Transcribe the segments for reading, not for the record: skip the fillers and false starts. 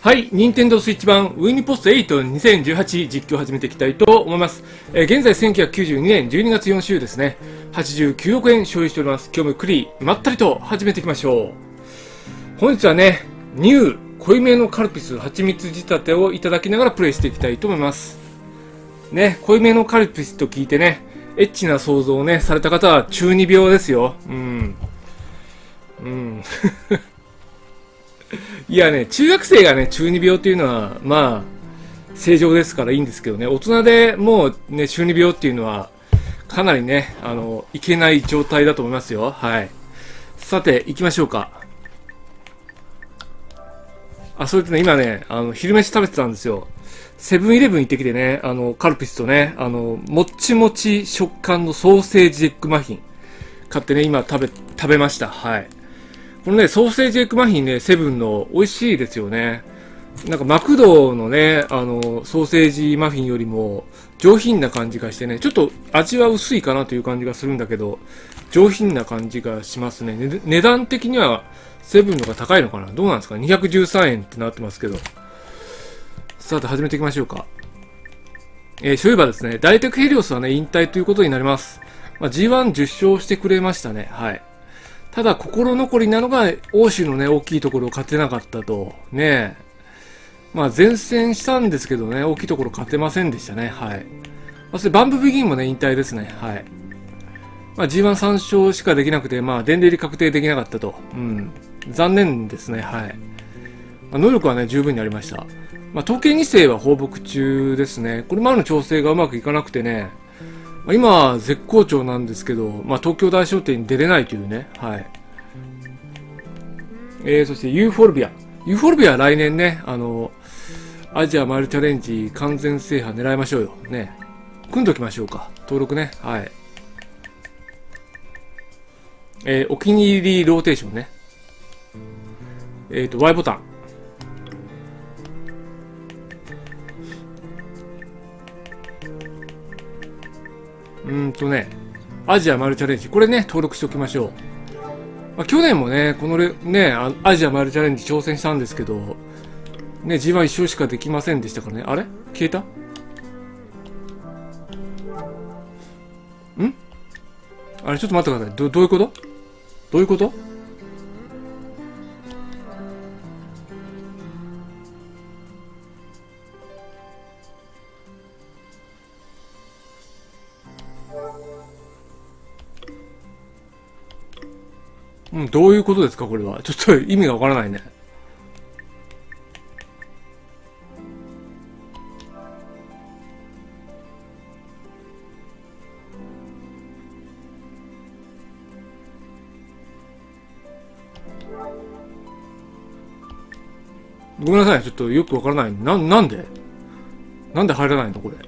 はい、任天堂スイッチ版ウィニポスト8-2018実況を始めていきたいと思います。現在1992年12月4週ですね。89億円所有しております。今日もゆっくりまったりと始めていきましょう。本日はね、ニュー濃いめのカルピス蜂蜜仕立てをいただきながらプレイしていきたいと思います。ね、濃いめのカルピスと聞いてね、エッチな想像をね、された方は中二病ですよ。いやね、中学生がね、中二病っていうのは、まあ、正常ですからいいんですけどね、大人でもうね、中二病っていうのは、かなりね、いけない状態だと思いますよ。はい。さて、行きましょうか。それとね、今ね、昼飯食べてたんですよ。セブンイレブン行ってきてね、カルピスとね、もっちもち食感のソーセージエッグマフィン買ってね、今食べました。はい。このね、ソーセージエッグマフィンね、セブンの美味しいですよね。なんかマクドのね、ソーセージマフィンよりも上品な感じがしてね、ちょっと味は薄いかなという感じがするんだけど、上品な感じがしますね。値段的にはセブンのが高いのかな、どうなんですか？ 213 円ってなってますけど。さて始めていきましょうか。そういえばですね、大テクヘリオスはね、引退ということになります。G1 受賞してくれましたね。はい。ただ心残りなのが欧州のね、大きいところを勝てなかったと。ねえ。前線したんですけどね、大きいところ勝てませんでしたね。はい。そしてバンブビギンもね、引退ですね。はい。G13 勝しかできなくて、伝令に確定できなかったと。残念ですね。はい。能力はね、十分にありました。統計2世は放牧中ですね。これまでの調整がうまくいかなくてね、今は絶好調なんですけど、東京大賞典に出れないというね。はい。そしてユーフォルビア。ユーフォルビアは来年ね、アジアマイルチャレンジ完全制覇狙いましょうよ。ね。組んどきましょうか。登録ね。はい。お気に入りローテーションね。Y ボタン。アジアマイルチャレンジ。これね、登録しておきましょう。去年もね、このアジアマイルチャレンジ挑戦したんですけど、ね、G1 一勝しかできませんでしたからね。あれ消えた？あれちょっと待ってください。どういうこと？どういうこと？どういうことですかこれは。ちょっと意味がわからないね。ごめんなさい。ちょっとよくわからない。なんで入らないのこれ。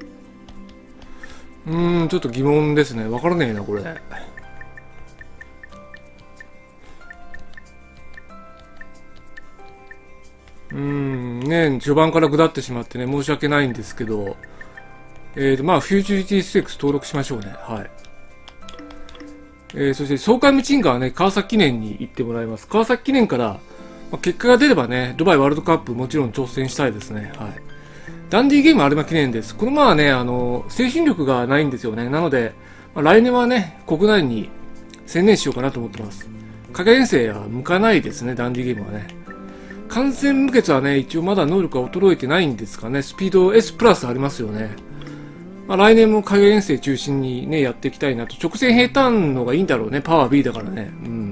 ちょっと疑問ですね。わからねえな、これ。序盤から下ってしまってね、申し訳ないんですけど、フューチュリティステークス登録しましょうね。はい。そして、爽快無賃がね、川崎記念に行ってもらいます。川崎記念から、結果が出ればね、ドバイワールドカップもちろん挑戦したいですね。はい。ダンディゲーム有馬記念です。このね、精神力がないんですよね。なので、来年はね、国内に専念しようかなと思ってます。影遠征は向かないですね、ダンディゲームはね。完全無欠はね、一応まだ能力が衰えてないんですかね。スピード S プラスありますよね。来年も影遠征中心にね、やっていきたいなと。直線平坦のがいいんだろうね。パワー B だからね。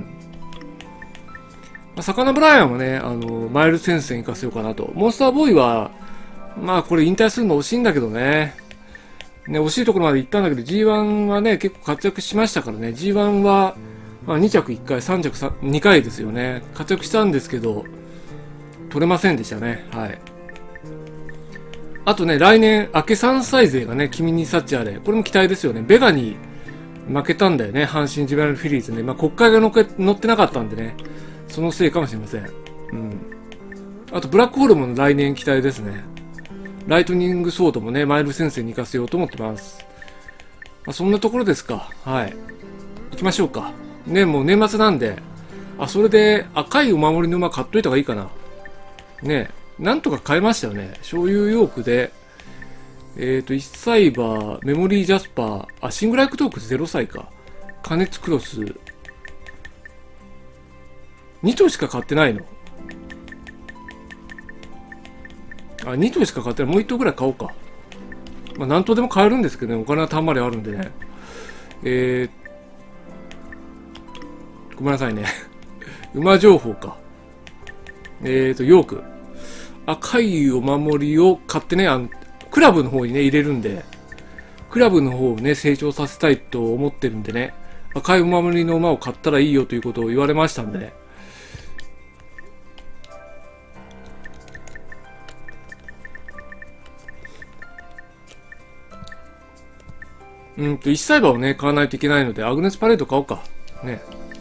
サカナブライアンもね、マイル戦線行かせようかなと。モンスターボーイは、これ引退するの惜しいんだけどね。惜しいところまで行ったんだけど、G1 はね、結構活躍しましたからね。G1 は、2着1回、3着2回ですよね。活躍したんですけど、取れませんでしたね。はい。あとね、来年、明け3歳勢がね、君に幸あれ。これも期待ですよね。ベガに負けたんだよね。阪神ジェネラルフィリーズね。国会が乗ってなかったんでね。そのせいかもしれません。あと、ブラックホールも来年期待ですね。ライトニングソードもね、マイル先生に行かせようと思ってます。そんなところですか。はい。行きましょうか。ね、もう年末なんで。それで赤いお守りの馬買っといた方がいいかな。ねなんとか変えましたよね。醤油ヨークで、1サイバー、メモリージャスパー、シングライクトーク0歳か。加熱クロス。2頭しか買ってないの。2頭しか買ってない。もう1頭ぐらい買おうか。まあ、何頭でも買えるんですけどね。お金はたんまりあるんでね。ごめんなさいね。馬情報か。ヨーク。赤いお守りを買ってね、クラブの方にね、入れるんで、クラブの方をね、成長させたいと思ってるんでね、赤いお守りの馬を買ったらいいよということを言われましたんでね。1歳馬をね、買わないといけないので、アグネスパレード買おうか。ね。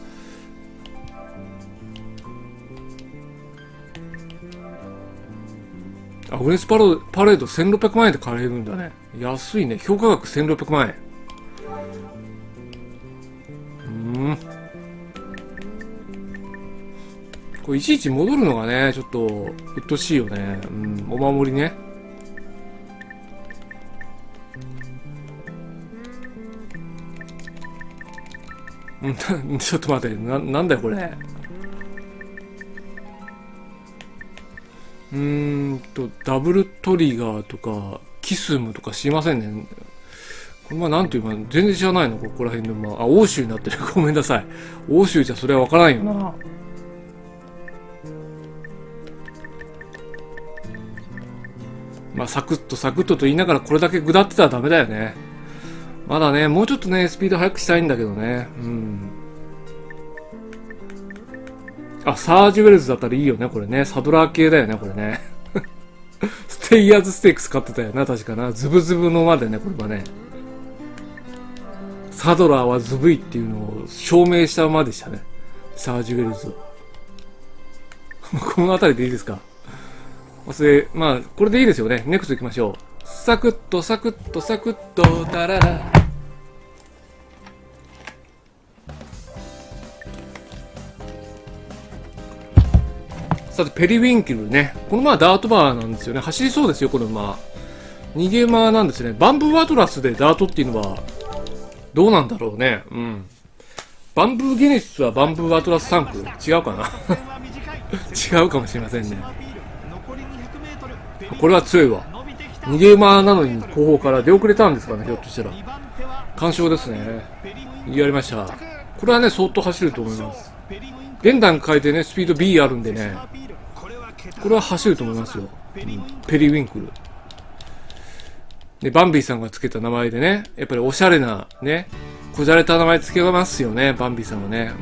アグネスパレード1600万円で買えるんだね。安いね。評価額1600万円。これいちいち戻るのがね、ちょっと、うっとしいよね。お守りね。ちょっと待って、なんだよこれ。ダブルトリガーとか、キスムとか知りませんね。これなんていうか、全然知らないの、ここら辺の馬。欧州になってる。ごめんなさい。欧州じゃそれはわからんよな。サクッとサクッとと言いながらこれだけ下ってたらダメだよね。まだね、もうちょっとね、スピード速くしたいんだけどね。サージウェルズだったらいいよね、これね。サドラー系だよね、これね。ステイヤーズステークス買ってたよな、確かな。ズブズブの馬でね、これはね。サドラーはズブいっていうのを証明した馬でしたね。サージウェルズ。この辺りでいいですか。これでいいですよね。ネクスト行きましょう。サクッと、サクッと、サクッと、タララ。さて、ペリウィンキルね。この馬はダート馬なんですよね。走りそうですよ、この馬。逃げ馬なんですね。バンブーアトラスでダートっていうのは、どうなんだろうね。バンブーゲネシスはバンブーアトラス3区違うかな違うかもしれませんね。これは強いわ。逃げ馬なのに後方から出遅れたんですかね、ひょっとしたら。完勝ですね。やりました。これはね、相当走ると思います。現段階でね、スピード B あるんでね、これは走ると思いますよ。ペリウィンクル。で、バンビーさんがつけた名前でね、やっぱりおしゃれな、ね、こじゃれた名前つけますよね、バンビーさんはね。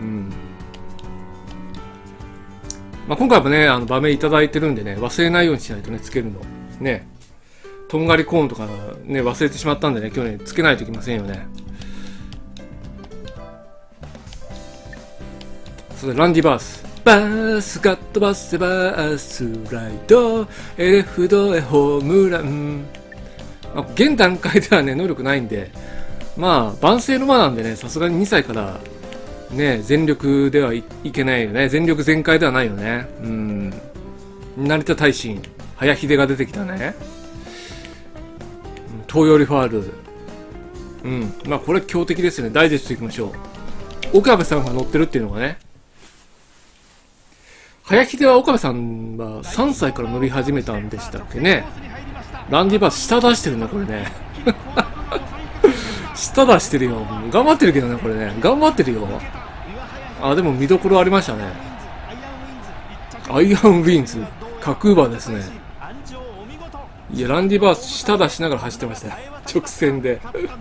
今回もね、場面いただいてるんでね、忘れないようにしないとね、つけるの。ね。とんがりコーンとかね、忘れてしまったんでね、去年つけないといけませんよね。それで、ランディバース。バースが飛ばせバースライド、レフトへホームラン。現段階ではね、能力ないんで、万世の馬なんでね、さすがに2歳から、ね、全力ではいけないよね。全力全開ではないよね。成田大臣、早秀が出てきたね。東洋リファール。これ強敵ですよね。ダイジェストいきましょう。岡部さんが乗ってるっていうのがね。早秀は岡部さんは3歳から乗り始めたんでしたっけね。ランディバース下出してるね、これね。下出してるよ。頑張ってるけどね、これね。頑張ってるよ。でも見どころありましたね。アイアンウィンズ。角馬ですね。いや、ランディバース下出しながら走ってましたよ。直線で。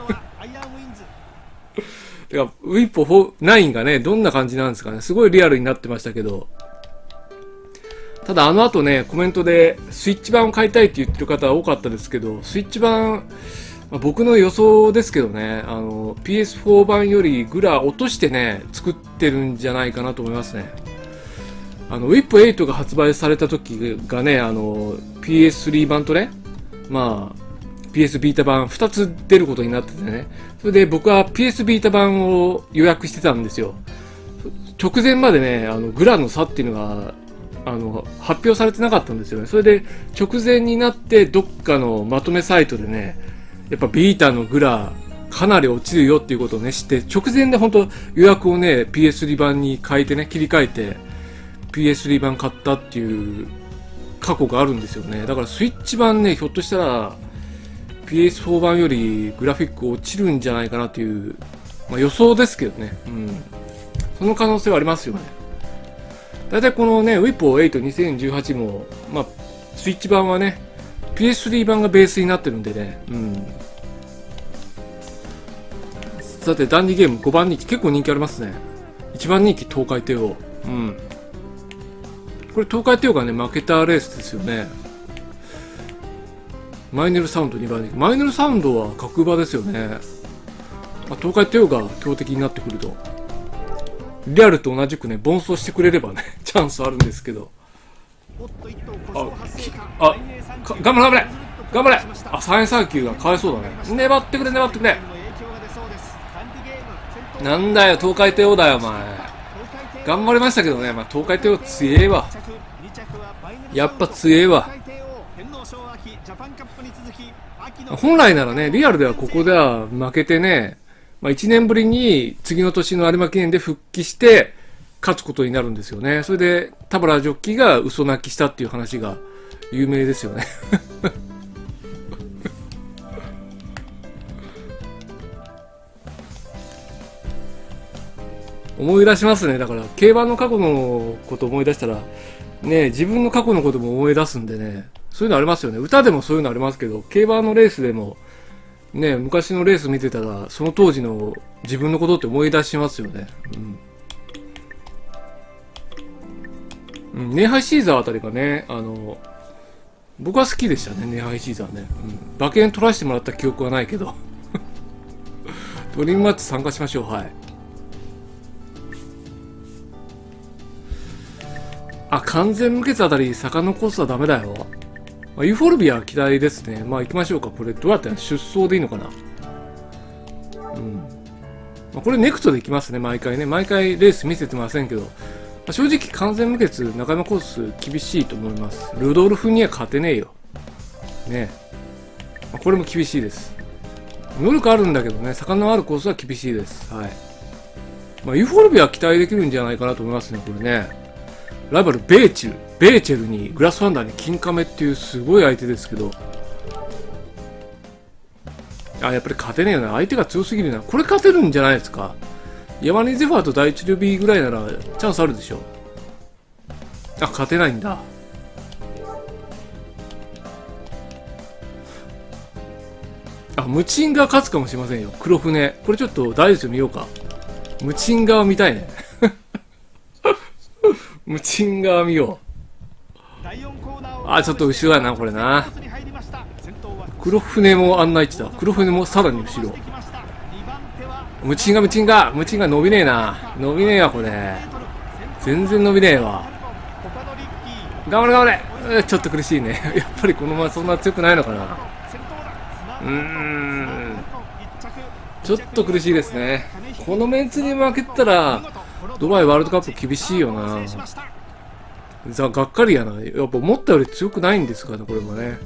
てか、ウィッポ9がね、どんな感じなんですかね。すごいリアルになってましたけど。ただ後ね、コメントでスイッチ版を買いたいって言ってる方多かったですけど、スイッチ版、僕の予想ですけどね、PS4 版よりグラ落としてね、作ってるんじゃないかなと思いますね。ウィップ8が発売された時がね、PS3 版とね、PS ビータ版2つ出ることになっててね、それで僕は PS ビータ版を予約してたんですよ。直前までね、グラの差っていうのが発表されてなかったんですよね。それで直前になってどっかのまとめサイトでね、やっぱビータのグラかなり落ちるよっていうことをね、知って、直前で本当予約をね、PS3 版に変えてね、切り替えて、PS3 版買ったっていう過去があるんですよね。だからスイッチ版ね、ひょっとしたら、PS4 版よりグラフィック落ちるんじゃないかなっていう、まあ、予想ですけどね。うん。その可能性はありますよね。だいたいこのね、ウィポー8 2018も、まあ、スイッチ版はね、PS3 版がベースになってるんでね。うん。さて、ダンディゲーム5番人気、結構人気ありますね。1番人気、東海帝王。うん。これ、東海帝王がね、負けたレースですよね。マイネルサウンド2番人気。マイネルサウンドは格馬ですよね。まあ、東海帝王が強敵になってくると。リアルと同じくね、奔走してくれればね、チャンスあるんですけど。頑張れ頑張れ頑張れ。339がかわいそうだね。粘ってくれ粘ってくれ。なんだよ、東海帝王だよ、お前。頑張りましたけどね、まあ、東海帝王強えわ。やっぱ強えわ。本来ならね、リアルではここでは負けてね、まあ、1年ぶりに次の年の有馬記念で復帰して勝つことになるんですよね。それで田原ジョッキーが嘘泣きしたっていう話が有名ですよね。思い出しますね。だから競馬の過去のこと思い出したらね、自分の過去のことも思い出すんでね、そういうのありますよね。歌でもそういうのありますけど、競馬のレースでもね、昔のレース見てたらその当時の自分のことって思い出しますよね。ネイハイシーザーあたりがね、僕は好きでしたね、ネイハイシーザーね。馬券取らせてもらった記憶はないけど。ドリームマッチ参加しましょう。はい。完全無欠あたり坂のコースはダメだよ。ユーフォルビアは期待ですね。まあ行きましょうか。これどうやって出走でいいのかな。これネクトで行きますね。毎回ね。毎回レース見せてませんけど。正直完全無欠中山コース厳しいと思います。ルドルフには勝てねえよ。ね。これも厳しいです。能力あるんだけどね、坂のあるコースは厳しいです。はい。ユーフォルビアは期待できるんじゃないかなと思いますね。これね。ライバルベーチェルにグラスファンダーに金亀っていうすごい相手ですけど、やっぱり勝てねえよな。相手が強すぎるな。これ勝てるんじゃないですか。ヤマニゼファーと第一ルビーぐらいならチャンスあるでしょ。勝てないんだ。ムチンガ勝つかもしれませんよ。黒船。これちょっと大丈夫見ようか。ムチンガは見たいね。ムチンガー見よう。ちょっと後ろやな、これな。黒船もあんな位置だ。黒船もさらに後ろ。ムチンガ伸びねえな。伸びねえわ、これ。全然伸びねえわ。頑張れ。ちょっと苦しいね。やっぱりこのままそんな強くないのかな。ちょっと苦しいですね。このメンツに負けたら、ドバイワールドカップ厳しいよな。がっかりやな。やっぱ思ったより強くないんですかね、これもね。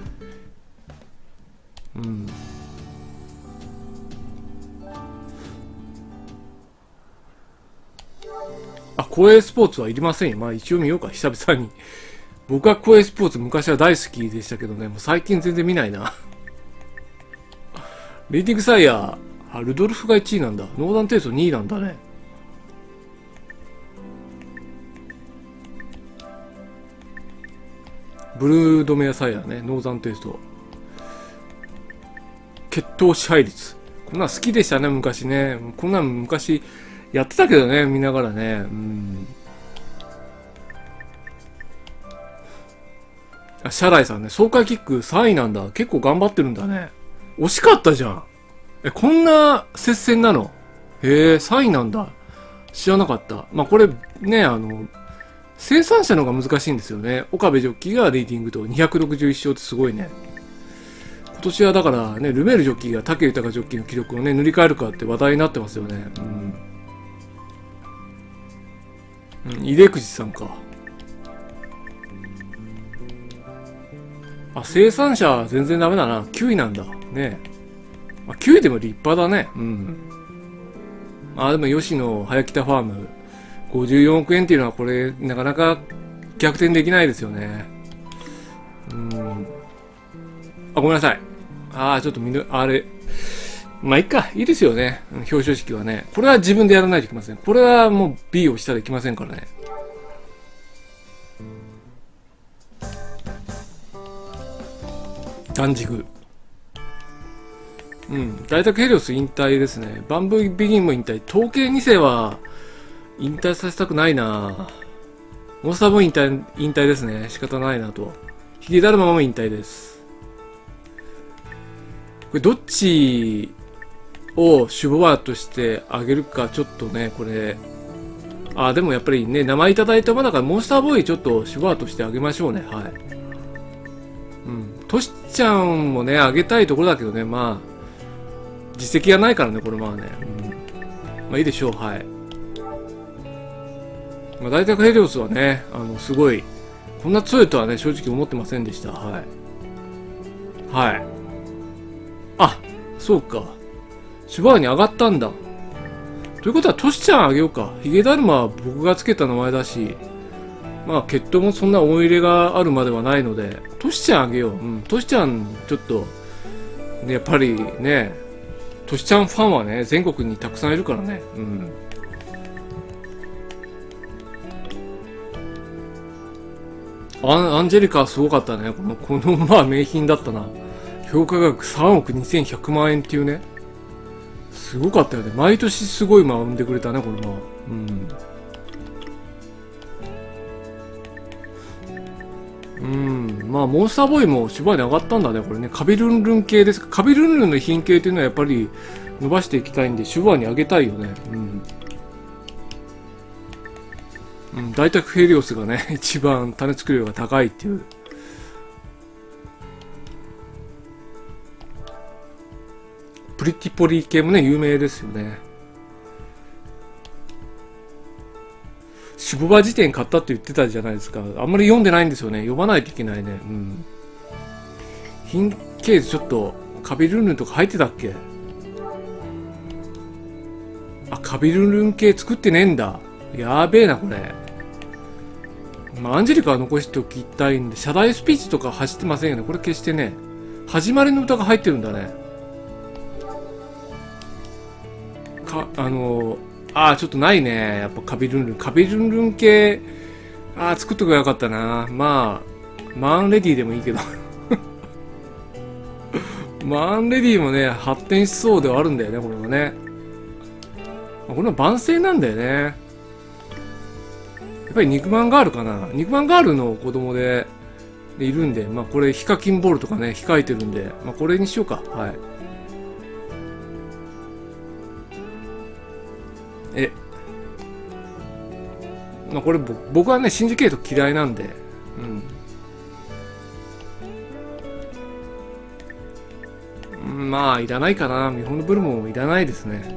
公営スポーツはいりませんよ。まあ一応見ようか、久々に。僕は公営スポーツ昔は大好きでしたけどね、もう最近全然見ないな。レーティングサイヤー、ルドルフが1位なんだ。ノーダンテイスト2位なんだね。ブルードメアサイヤーね、ノーザンテイスト。血統支配率。こんなん好きでしたね、昔ね。こんなん昔やってたけどね、見ながらね。シャライさんね、爽快キック3位なんだ。結構頑張ってるんだね。惜しかったじゃん。こんな接戦なの？へえ、3位なんだ。知らなかった。これね、生産者の方が難しいんですよね。岡部ジョッキーがレーティングと261勝ってすごいね。今年はだからね、ルメールジョッキーが武豊ジョッキーの記録をね、塗り替えるかって話題になってますよね。井出口さんか。 あ、生産者は全然ダメだな。9位なんだ。ねえ。9位でも立派だね。うん。でも吉野早北ファーム、54億円っていうのはこれ、なかなか逆転できないですよね。ごめんなさい。ちょっとあれ。まあ、いっか。いいですよね。表彰式はね。これは自分でやらないといけません。これはもう B をしたらいけませんからね。断軸。大宅ヘリオス引退ですね。バンブービギンも引退。統計2世は引退させたくないな。モンスターボーイ引退ですね。仕方ないなと。ヒゲダルマも引退です。これどっちを守護馬としてあげるかちょっとね、これ。でもやっぱりね、名前いただいた馬だからモンスターボーイちょっと守護馬としてあげましょうね。はい。トシちゃんもね、あげたいところだけどね、まあ、実績がないからね、これまあね。まあいいでしょう、はい。まあ大体ヘリオスはね、すごい、こんな強いとはね、正直思ってませんでした。はい。はい。そうか。シュバーに上がったんだ。ということは、トシちゃんあげようか。ヒゲダルマは僕がつけた名前だし、まあ、血統もそんな思い入れがあるまではないので、トシちゃんあげよう。トシちゃん、ちょっと、ね、やっぱりね、トシちゃんファンはね、全国にたくさんいるからね。アンジェリカはすごかったね。この馬は名品だったな。評価額3億2100万円っていうね。すごかったよね。毎年すごい馬を生んでくれたね、この馬。まあ、モンスターボーイもシュバーに上がったんだね、これね。カビルンルン系ですか。カビルンルンの品系っていうのはやっぱり伸ばしていきたいんで、シュバーに上げたいよね。大宅ヘリオスがね、一番種作り量が高いっていう。プリティポリ系もね、有名ですよね。シュボバ辞典買ったって言ってたじゃないですか。あんまり読んでないんですよね。読まないといけないね。品系図ちょっと、カビルンルンとか入ってたっけ？カビルンルン系作ってねえんだ。やべえな、これ。アンジェリカは残しておきたいんで、謝罪スピーチとか走ってませんよね。これ決してね、始まりの歌が入ってるんだね。ちょっとないね。やっぱカビルンルン。カビルンルン系、作っとけばよかったな。まあ、マンレディでもいいけど。マンレディもね、発展しそうではあるんだよね、これはね。これは万世なんだよね。やっぱり肉マンガールかな。肉マンガールの子供でいるんで、まあこれヒカキンボールとかね、控えてるんで、まあこれにしようか。はい。まあこれ僕はね、シンジケート嫌いなんで、まあいらないかな。見本のブルモンもいらないですね。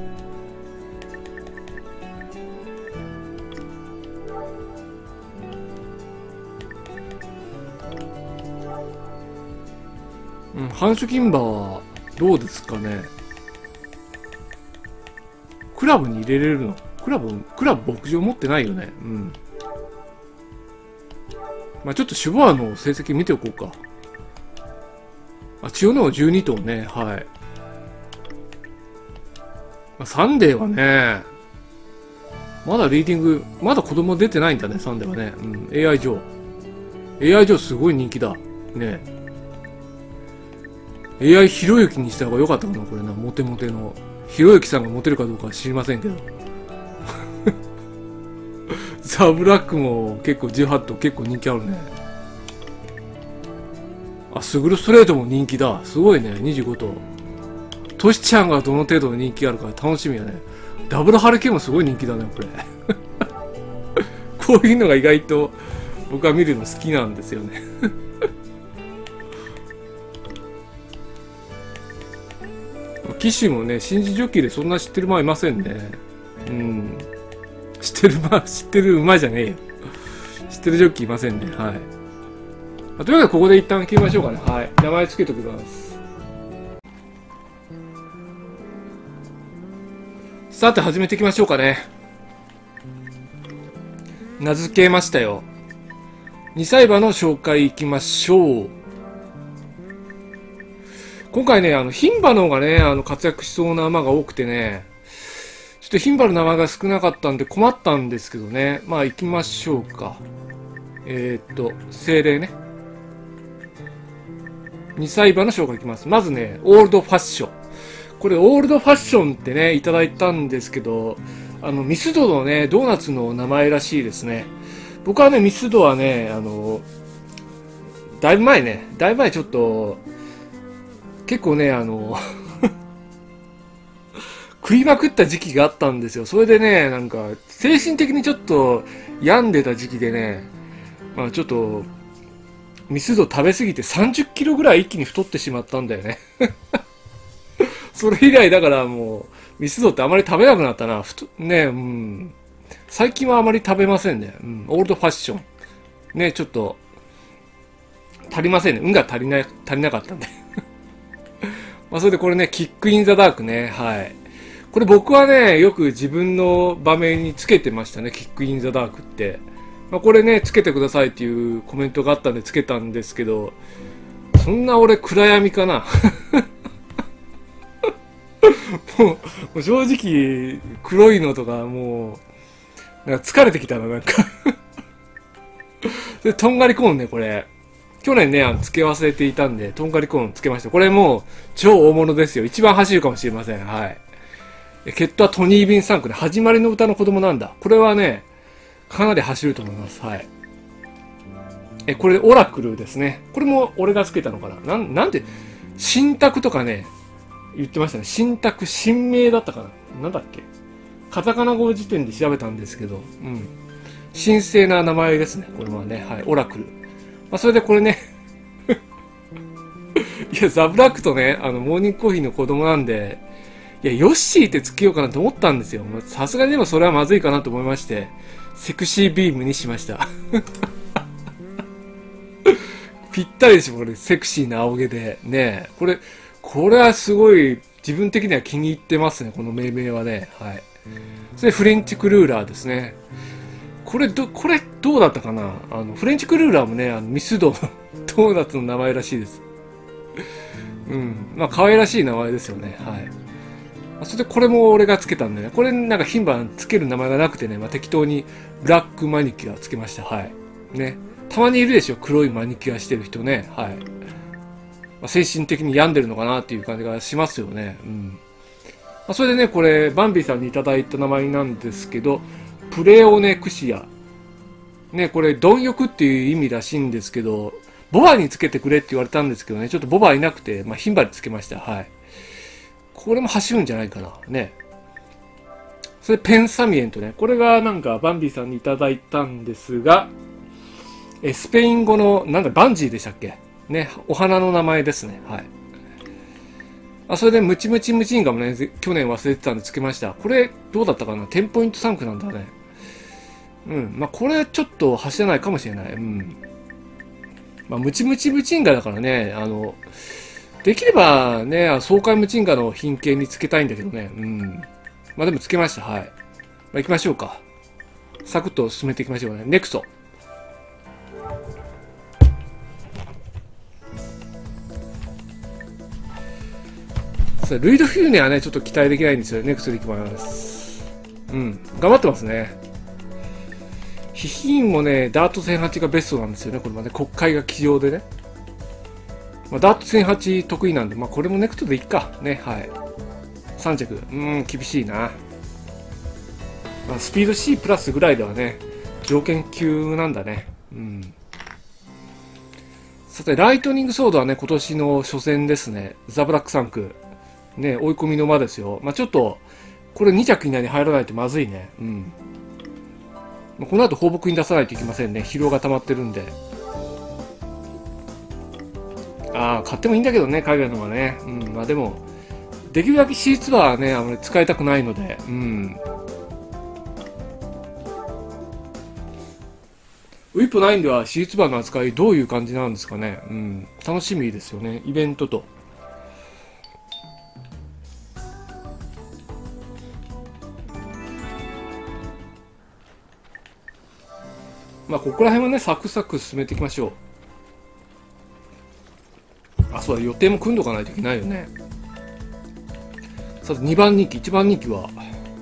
繁殖金馬はどうですかね。クラブに入れれるの？クラブ牧場持ってないよね。まあちょっとシュバーの成績見ておこうか。千代の12頭ね。はい。サンデーはね、まだリーディング、まだ子供出てないんだね、サンデーはね。AI 上。AI 上すごい人気だ。ね。AI ひろゆきにした方が良かったかな、これな。モテモテの。ひろゆきさんがモテるかどうかは知りませんけど。ザ・ブラックも結構18頭結構人気あるね。スグルストレートも人気だ。すごいね、25頭。トシちゃんがどの程度の人気があるか楽しみやね。ダブルハルケもすごい人気だね、これ。こういうのが意外と僕は見るの好きなんですよね。騎手もね、新人ジョッキーでそんな知ってる馬いませんね。知ってる馬じゃねえよ。知ってるジョッキーいませんね。はい。 まあ、というわけでここで一旦切りましょうかね。はい。名前つけておきます。さて始めていきましょうかね。名付けましたよ。2歳馬の紹介いきましょう。今回ね、牝馬の方がね、活躍しそうな馬が多くてね、ちょっと牝馬の名前が少なかったんで困ったんですけどね。まあ行きましょうか。精霊ね。2歳馬の紹介いきます。まずね、オールドファッション。これ、オールドファッションってね、いただいたんですけど、ミスドのね、ドーナツの名前らしいですね。僕はね、ミスドはね、だいぶ前ちょっと、結構ね、食いまくった時期があったんですよ。それでね、なんか、精神的にちょっと病んでた時期でね、まあちょっと、ミスド食べ過ぎて30キロぐらい一気に太ってしまったんだよね。それ以来だからもう、ミスドってあまり食べなくなったな。ね、うん。最近はあまり食べませんね。うん。オールドファッション。ね、ちょっと、足りませんね。運が足りなかったんで。まあ、それでこれね、キックインザダークね。はい。これ僕はね、よく自分の場面につけてましたね。キックインザダークって。まあ、これね、つけてくださいっていうコメントがあったんでつけたんですけど、そんな俺暗闇かな。もう正直、黒いのとかもう、なんか疲れてきたな、なんか。で、とんがりコーンね、これ。去年ね、付け忘れていたんで、とんがりコーン付けました。これもう、超大物ですよ。一番走るかもしれません。はい。血統はトニー・ビン3区で、始まりの歌の子供なんだ。これはね、かなり走ると思います。はい。これ、オラクルですね。これも俺が付けたのかな。なんて、新宅とかね、言ってましたね。新宅、新名だったかな。なんだっけ。カタカナ語辞典で調べたんですけど、うん。神聖な名前ですね。これはね。はい。オラクル。まあ、それでこれね。いや、ザブラックとね、モーニングコーヒーの子供なんで、いや、ヨッシーってつけようかなと思ったんですよ。さすがにでもそれはまずいかなと思いまして、セクシービームにしました。ぴったりでしょ、これ。セクシーな青毛で。ねこれはすごい、自分的には気に入ってますね、この命名はね。はい。それフレンチクルーラーですね。これどうだったかな。フレンチクルーラーもね、ミスドのドーナツの名前らしいです。うん。まあ、可愛らしい名前ですよね。はい。それでこれも俺がつけたんでね。これなんか牝馬つける名前がなくてね、まあ、適当にブラックマニキュアつけました。はい。ね。たまにいるでしょ、黒いマニキュアしてる人ね。はい。まあ、精神的に病んでるのかなっていう感じがしますよね。うん。まあ、それでね、これ、バンビーさんにいただいた名前なんですけど、プレオネクシア。ね、これ、貪欲っていう意味らしいんですけど、ボバにつけてくれって言われたんですけどね、ちょっとボバいなくて、まあ、牝馬につけました。はい。これも走るんじゃないかな。ね。それ、ペンサミエントね。これがなんか、バンビーさんにいただいたんですが、スペイン語の、なんだ、バンジーでしたっけね、お花の名前ですね。はい。それで、ムチムチムチンガもね、去年忘れてたんでつけました。これ、どうだったかな ?10 ポイント3区なんだね。うん。まあ、これちょっと走らないかもしれない。うん。まあ、ムチムチムチンガだからね、できればね、爽快ムチンガの品形につけたいんだけどね。うん。まあ、でもつけました。はい。まあ、行きましょうか。サクッと進めていきましょうね。ネクスト。ルイドフューネはね、ちょっと期待できないんですよ。ネクストでいきます。うん。頑張ってますね。ヒヒーンもね、ダート1008がベストなんですよね。これはね、国会が騎乗でね。まあ、ダート1008得意なんで、まあ、これもネクストでいっか。ね、はい。3着。厳しいな。まあ、スピード C プラスぐらいではね、条件級なんだね。うん。さて、ライトニングソードはね、今年の初戦ですね。ザブラック3区。ね、追い込みの馬ですよ。まあ、ちょっと、これ2着以内に入らないとまずいね。うん。この後放牧に出さないといけませんね。疲労が溜まってるんで。買ってもいいんだけどね、海外のはね。うん、まあでも、できるだけ C ツアーはね、あまり使いたくないので、うん。 ウィップ9では私立馬の扱いどういう感じなんですかね。うん。楽しみですよね。イベントと。まあ、ここら辺はね、サクサク進めていきましょう。あ、そうだ、予定も組んどかないといけないよね。さて、2番人気、1番人気は、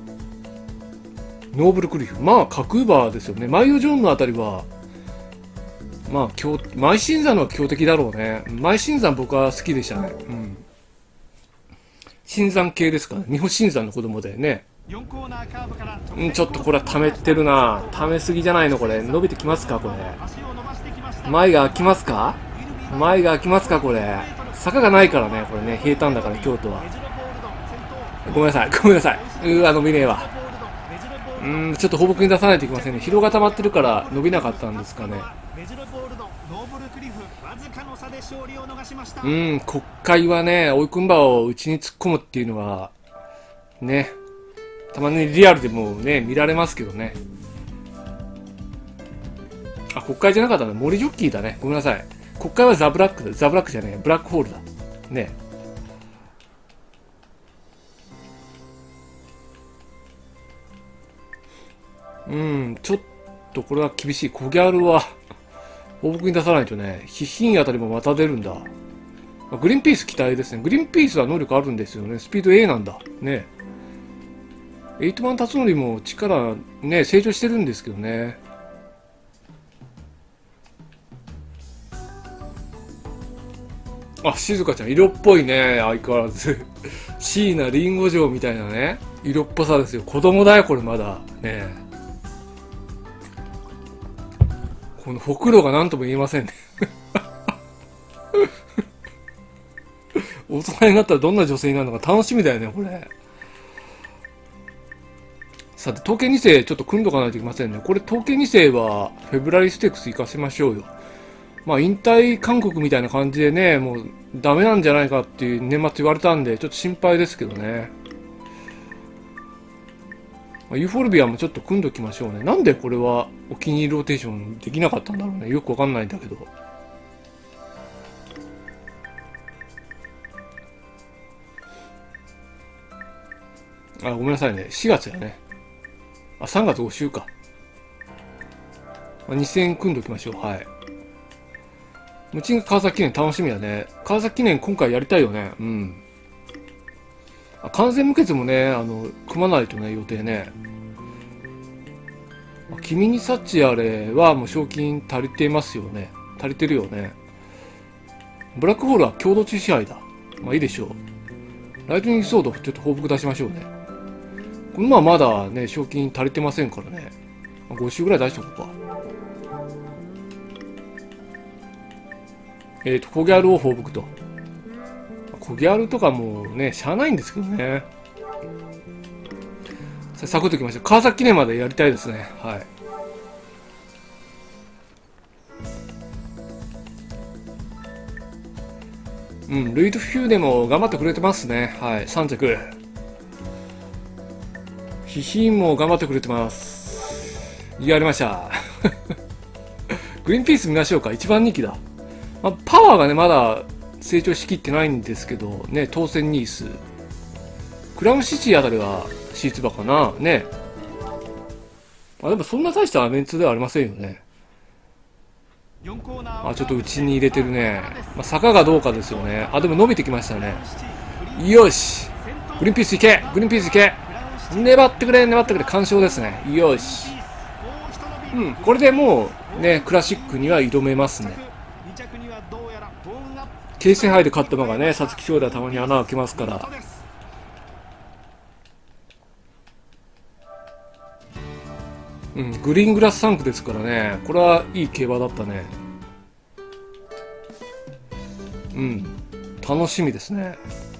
ノーブルクリフ。まあ、角馬ですよね。マイオジョンのあたりは、まあ、マイシンザンのは強敵だろうね。マイシンザン僕は好きでしたね。うん。新山系ですから、ね、日本新山の子供でね。うん、ちょっとこれは溜めてるな。溜めすぎじゃないのこれ。伸びてきますかこれ。前が開きますか前が開きますかこれ。坂がないからね、これね。平坦だから京都は。ごめんなさい、ごめんなさい。伸びねえわ。ちょっと放牧に出さないといけませんね。疲労が溜まってるから伸びなかったんですかね。国会はね、追い込ん馬を内に突っ込むっていうのは、ね、たまにリアルでもね、見られますけどね。あ、国会じゃなかったね。森ジョッキーだね。ごめんなさい。国会はザ・ブラックだ。ザ・ブラックじゃねえ。ブラックホールだ。ね。ちょっとこれは厳しい。コギャルは、放牧に出さないとね、ヒヒンあたりもまた出るんだ。グリーンピース期待ですね。グリーンピースは能力あるんですよね。スピード A なんだ。ね。エイトマン辰徳も力ね、成長してるんですけどね。あ、静香ちゃん、色っぽいね。相変わらず。椎名林檎城みたいなね。色っぽさですよ。子供だよ、これまだ。ね。このほくろが何とも言えませんね。大人になったらどんな女性になるのか楽しみだよね、これ。さて、統計2世ちょっと組んどかないといけませんね。これ、統計2世は、フェブラリーステークス行かせましょうよ。まあ、引退勧告みたいな感じでね、もう、ダメなんじゃないかっていう年末言われたんで、ちょっと心配ですけどね。まあ、ユーフォルビアもちょっと組んどきましょうね。なんでこれはお気に入りローテーションできなかったんだろうね。よくわかんないんだけど。あ、ごめんなさいね。4月やね。あ、3月5週か。2000組んどきましょう。はい。無賃川崎記念楽しみだね。川崎記念今回やりたいよね。うん。完全無欠もね、組まないとね、予定ね。君に幸あれはもう賞金足りてますよね。足りてるよね。ブラックホールは共同中支配だ。まあいいでしょう。ライトニングソードちょっと報復出しましょうね。このまだね、賞金足りてませんからね。5週ぐらい出しとこうか。コギャルを放牧と。コギャルとかもね、しゃあないんですけどね。さあ、サクッときました。川崎記念までやりたいですね。はい。ルイド・フューでも頑張ってくれてますね。はい、3着。ヒヒンも頑張ってくれてます。やりました。グリーンピース見ましょうか。一番人気だ。まあ、パワーがね、まだ成長しきってないんですけど、ね、当選ニース。クラウンシティあたりはシーツバかな。ね。でもそんな大したメンツではありませんよね。ちょっと内に入れてるね。坂がどうかですよね。でも伸びてきましたね。よし。グリーンピースいけ。グリーンピースいけ。粘ってくれ、粘ってくれ。完勝ですね。よし。これでもう、ね、クラシックには挑めますね。京成杯で勝った馬がね、皐月賞ではたまに穴開けますから。グリーングラス3区ですからね。これはいい競馬だったね。楽しみですね。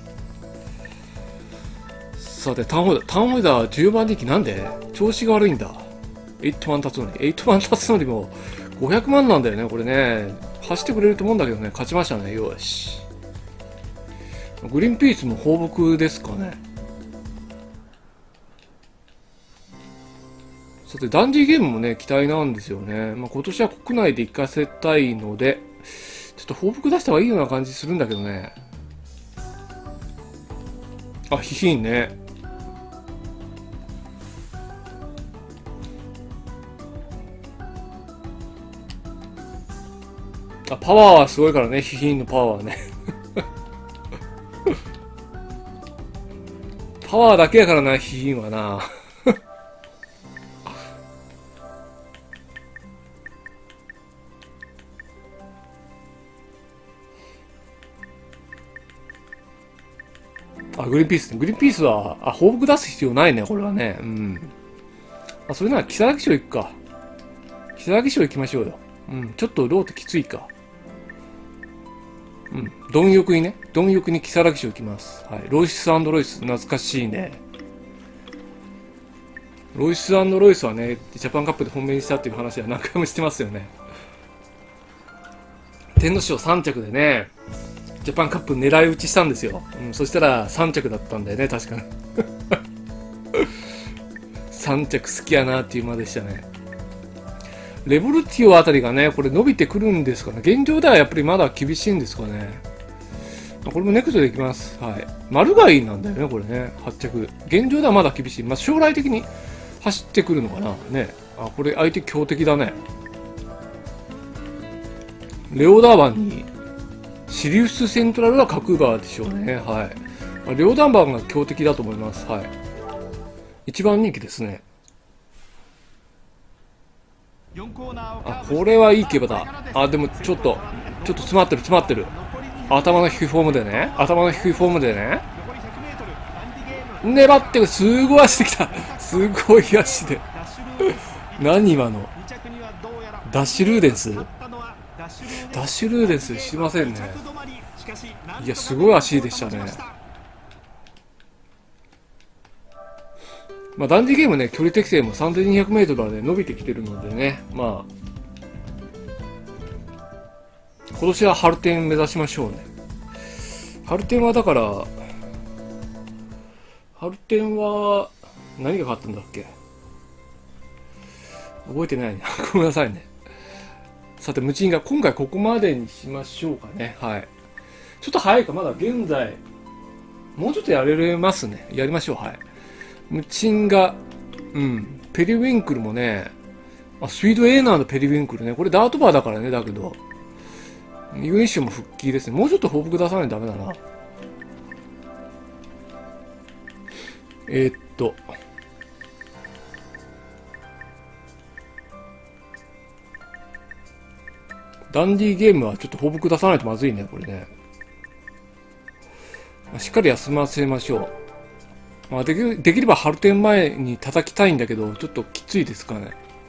さて、ターンホイダー10番人気なんで調子が悪いんだ。8万立つのに。8万立つのにも500万なんだよね、これね。走ってくれると思うんだけどね、勝ちましたね。よし。グリーンピースも放牧ですかね。 さて、ダンディゲームもね、期待なんですよね。まあ、今年は国内で行かせたいので、ちょっと報復出した方がいいような感じするんだけどね。あ、ヒヒンね。あ、パワーはすごいからね、ヒヒンのパワーはね。パワーだけやからな、ヒヒンはな。あ、グリーンピースね。グリーンピースは、あ、報復出す必要ないね、これはね。うん。あ、それなら、木更木賞行くか。木更木賞行きましょうよ。うん、ちょっとローテきついか。うん、貪欲にね、貪欲に木更木賞行きます。はい。ロイス&ロイス、懐かしいね。ロイス&ロイスはね、ジャパンカップで本命にしたっていう話は何回もしてますよね。天皇賞3着でね、ジャパンカップ狙い撃ちしたんですよ。うん、そしたら3着だったんだよね、確かに。3着好きやなっていう馬でしたね。レボルティオあたりがね、これ伸びてくるんですかね。現状ではやっぱりまだ厳しいんですかね。これもネクストでいきます。はい。マルガイなんだよね、これね。8着。現状ではまだ厳しい。まあ、将来的に走ってくるのかな。ね。あ、これ相手強敵だね。レオダーバンに、シリウスセントラルは角馬でしょうね。はい。レオダーバンが強敵だと思います。はい。一番人気ですね。あ、これはいい競馬だ。あ、でもちょっと詰まってる。頭の低いフォームでね。粘ってる。すごい足できた。すごい足で。何今の。ダッシュルーデンスしませんね。いや、すごい足でしたね。まあ、ダンディゲームね、距離適正も3200メートルまで伸びてきてるのでね、まあ、今年は春天目指しましょうね。春天はだから、春天は、何が変わったんだっけ？覚えてないな。ごめんなさいね。さて、ムチンが今回ここまでにしましょうかね。はい。ちょっと早いか、まだ現在、もうちょっとやれますね。やりましょう、はい。ムチンが、うん、ペリウィンクルもね、あ、スピード A なんだ、ペリウィンクルね。これダートバーだからね、だけど、ユニッシュも復帰ですね。もうちょっと報復出さないとダメだな。ダンディゲームはちょっと報復出さないとまずいね、これね。しっかり休ませましょう。まあ、できれば春天前に叩きたいんだけど、ちょっときついですかね。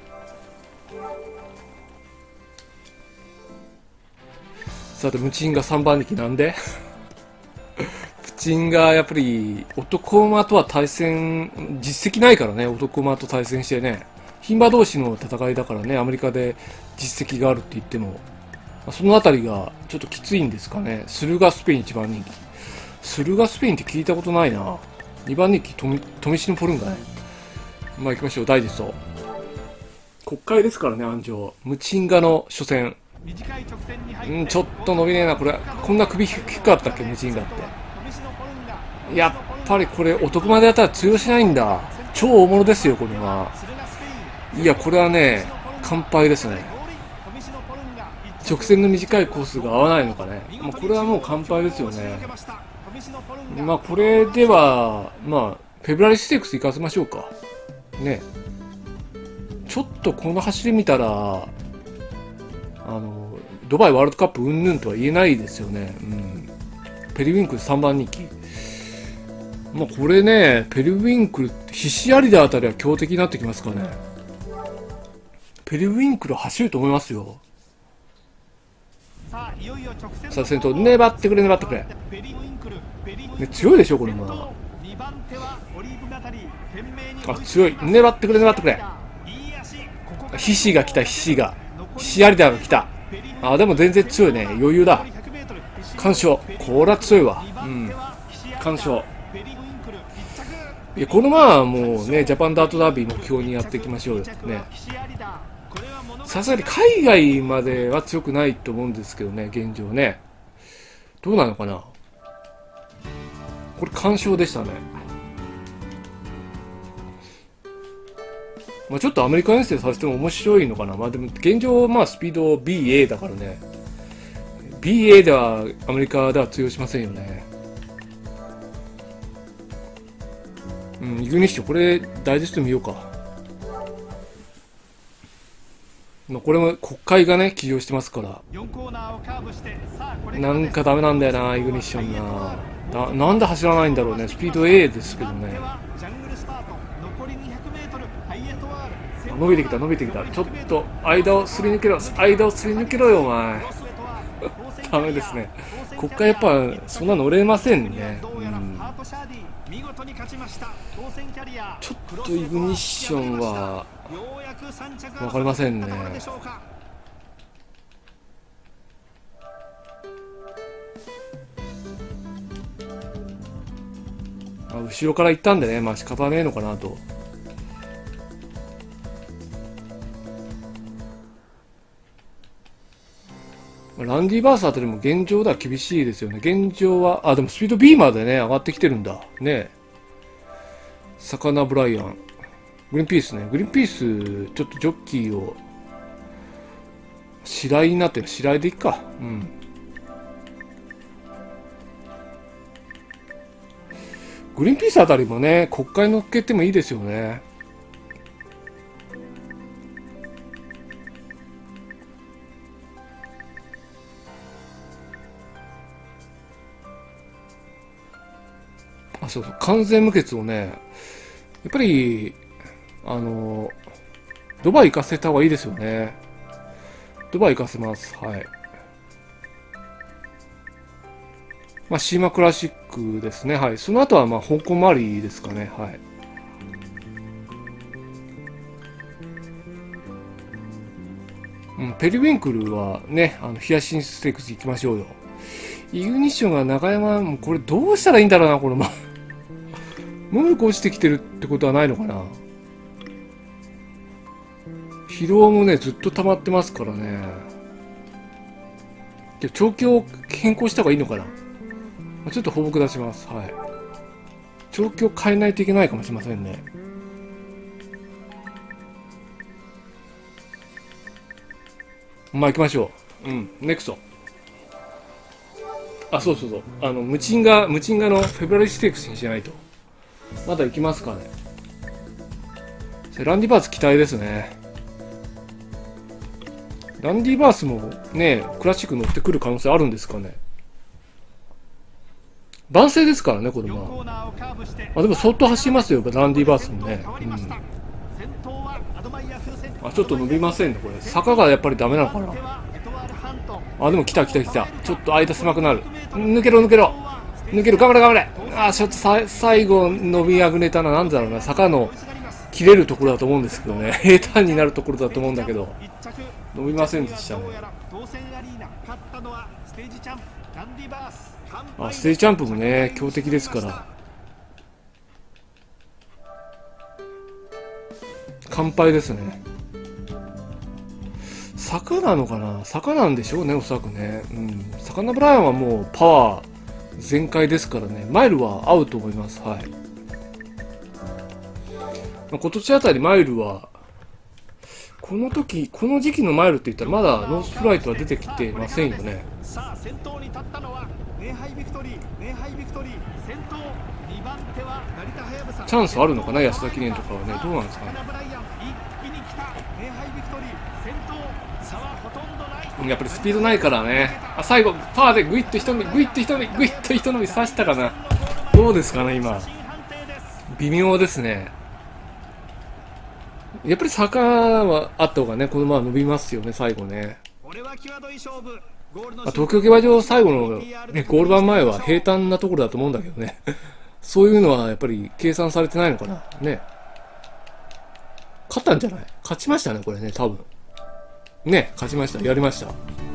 さて、ムチンが3番人気なんでムチンがやっぱり男馬とは対戦、実績ないからね、男馬と対戦してね。牝馬同士の戦いだからね、アメリカで実績があるって言っても。そのあたりがちょっときついんですかね。スルガスペイン1番人気。スルガスペインって聞いたことないな。2番人気、トミシノポルンガね。まあ行きましょう、ダイジェスト。国会ですからね、安城。ムチンガの初戦。うん、ちょっと伸びねえな、これ。こんな首低かったっけ、ムチンガって。やっぱりこれ、男までやったら通用しないんだ。超大物ですよ、これは。いや、これはね、完敗ですね。直線の短いコースが合わないのかね。まあ、これはもう完敗ですよね。まあ、これでは、まあ、フェブラリーステークス行かせましょうか。ね。ちょっとこの走り見たら、ドバイワールドカップうんぬんとは言えないですよね。うん。ペリウィンクル3番人気。まあ、これね、ペリウィンクルって必死ありであたりは強敵になってきますかね。ペリウィンクル走ると思いますよ。さあ、先頭、粘ってくれ。ね、強いでしょ、これも。あ、強い。粘ってくれ。ヒシが来た、ヒシアリダーが来た。あ、でも全然強いね。余裕だ。完勝。これは強いわ。うん。完勝。 いや、このままもうね、ジャパンダートダービー目標にやっていきましょうよね。さすがに海外までは強くないと思うんですけどね、現状ね。どうなのかな。これ完勝でしたね。まあちょっとアメリカ遠征させても面白いのかな。まあでも現状まあスピード BA だからね。BA ではアメリカでは通用しませんよね。うん、イグニッシュ、これダイジェスト見ようか。まあこれも国会がね起業してますから。なんかダメなんだよな、イグニッションな。なんで走らないんだろうね。スピード A ですけどね。伸びてきた伸びてきた。ちょっと間をすり抜けろ、間をすり抜けろよお前。ダメですね。国会やっぱそんな乗れませんね。うん、ちょっとイグニッションは分かりませんね。後ろから行ったんでね、まあ仕方ねえのかなと。ランディバースあたりも現状では厳しいですよね。現状は、でもスピード B までね、上がってきてるんだ。ね。サカナ・ブライアン。グリーンピースね。グリーンピース、ちょっとジョッキーを、白井になってる。白井でいっか。うん。グリーンピースあたりもね、国会乗っけてもいいですよね。そうそう、完全無欠をね、やっぱり、ドバイ行かせた方がいいですよね。ドバイ行かせます。はい。まあ、シーマクラシックですね。はい。その後は、まあ、香港周りですかね。はい。うん、ペリウィンクルはね、ヒヤシンスステークス行きましょうよ。イグニッションが中山、もうこれどうしたらいいんだろうな、このま。能力落ちてきてるってことはないのかな。疲労もね、ずっと溜まってますからね。で調教を変更した方がいいのかな。ちょっと放牧出します。はい。調教変えないといけないかもしれませんね。まあ行きましょう。うん、ネクスト。そうそうそう。ムチンガのフェブラリーステークスにしないと。まだ行きますかね。ランディバース期待ですね。ランディバースもね、クラシック乗ってくる可能性あるんですかね。万世ですからね、これは。でも相当走りますよ、ランディバースもね。うん、ちょっと伸びませんね、これ。坂がやっぱりダメなのかな。でも来た。ちょっと間狭くなる。抜けろ。抜ける、頑張れ。ちょっと最後伸びあぐねたな。なんだろうな。坂の切れるところだと思うんですけどね。平坦になるところだと思うんだけど。伸びませんでしたね。ステージジャンプもね、強敵ですから。完敗ですね。坂なのかな。坂なんでしょうね、おそらくね。うん。サカナブライアンはもうパワー全開ですからね。マイルは合うと思います。はい。今年あたりマイルは、この時期のマイルって言ったらまだノースフライトは出てきてませんよね。チャンスあるのかな、安田記念とかはね。どうなんですかね。やっぱりスピードないからね。最後パーでグイッと一伸び刺したかな。どうですかね、今微妙ですね。やっぱり坂はあった方がね、このまま伸びますよね、最後ね。東京競馬場最後の、ね、ゴール板前は平坦なところだと思うんだけどね。そういうのはやっぱり計算されてないのかな。ね。勝ったんじゃない？勝ちましたね、これね、多分。ね、勝ちました。やりました。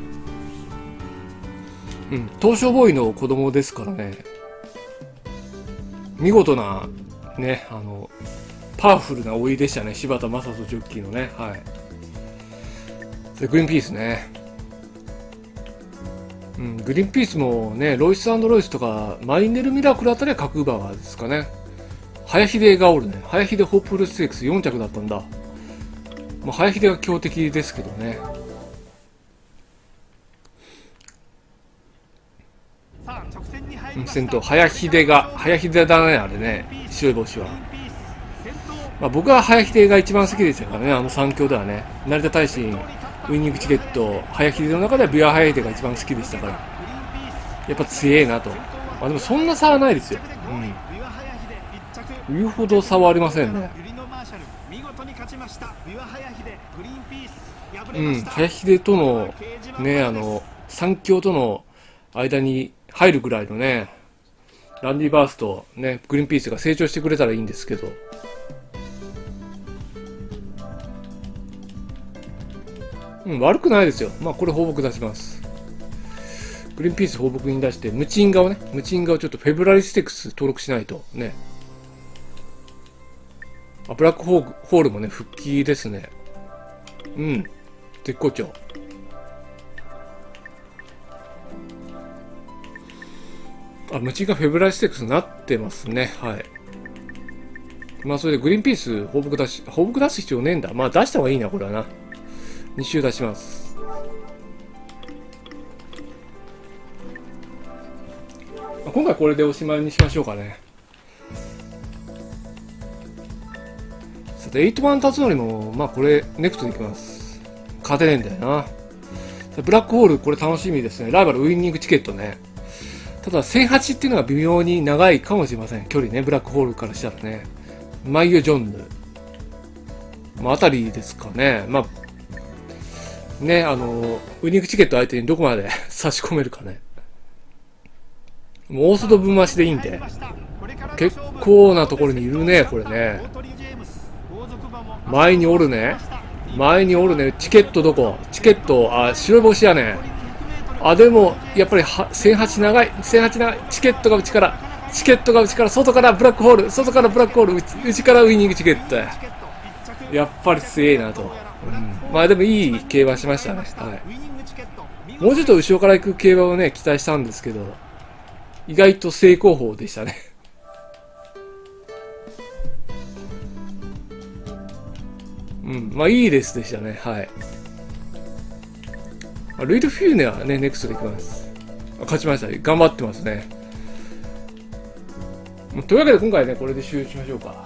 うん、東証ボーイの子供ですからね。見事な、 ね、パワフルな追いでしたね。柴田雅人ジョッキーのね。はい。で、グリーンピースね。うん、グリーンピースもね、ロイス&ロイスとか、マイネルミラクルあたりは各馬場ですかね。早秀がおるね。早秀ホープフルステークス4着だったんだ。まあ、早秀が強敵ですけどね。先頭、早秀だね、あれね。白い帽子は。まあ、僕は早秀が一番好きでしたからね、3強ではね。成田大臣、ウイニングチケット、早秀の中ではビア早秀が一番好きでしたから。やっぱ強えなと。まあ、でもそんな差はないですよ。言うほど差はありませんね。早秀との、ね、3強との間に入るぐらいのね、ランディバースとね、グリーンピースが成長してくれたらいいんですけど。悪くないですよ。まあ、これ放牧出します。グリーンピース放牧に出して、ムチンガをちょっとフェブラリステックス登録しないとね。ブラックホールもね、復帰ですね。絶好調。ムチンガフェブラリステックスになってますね。はい。まあ、それでグリーンピース放牧出す必要ねえんだ。まあ、出した方がいいな、これはな。2周出します。今回これでおしまいにしましょうかね。さて、8番辰則も、まあこれ、ネクストでいきます。勝てねえんだよな。ブラックホール、これ楽しみですね。ライバルウイニングチケットね。ただ、1008っていうのが微妙に長いかもしれません。距離ね、ブラックホールからしたらね。マイヨ・ジョンヌ。まあ、あたりですかね。まあ、ね、ウイニングチケット相手にどこまで差し込めるかね。もう大外分回しでいいんで。結構なところにいるね、これね。前におるね。チケットどこ？チケット、白い帽子やね。でも、やっぱり1008長い。チケットが内から、外からブラックホール、内からウイニングチケットや。やっぱり強えなと。まあでもいい競馬しましたね。はい。もうちょっと後ろから行く競馬をね、期待したんですけど、意外と正攻法でしたね。まあいいレースでしたね。はい。ルイド・フューネはね、ネクストでいきます。勝ちました。頑張ってますね。というわけで今回ね、これで終了しましょうか。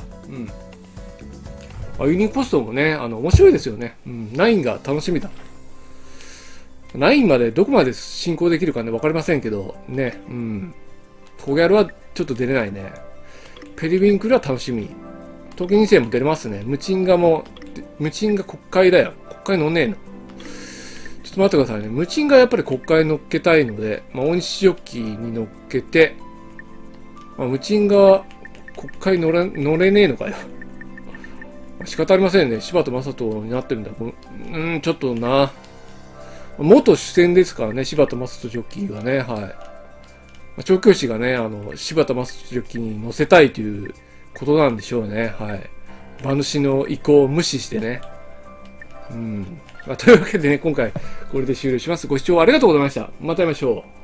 ユニークポストもね、面白いですよね。9が楽しみだ。9までどこまで進行できるかね、わかりませんけど、ね、コギャルはちょっと出れないね。ペリウィンクルは楽しみ。トキ2世も出れますね。ムチンガ国会だよ。国会乗んねえの。ちょっと待ってくださいね。ムチンガやっぱり国会乗っけたいので、大西ジョッキーに乗っけて、ムチンガは国会乗れねえのかよ。仕方ありませんね。柴田雅人になってるんだ。ちょっとな。元主戦ですからね、柴田雅人ジョッキーがね、はい。調教師がね、柴田雅人ジョッキーに乗せたいということなんでしょうね、はい。馬主の意向を無視してね。というわけでね、今回これで終了します。ご視聴ありがとうございました。また会いましょう。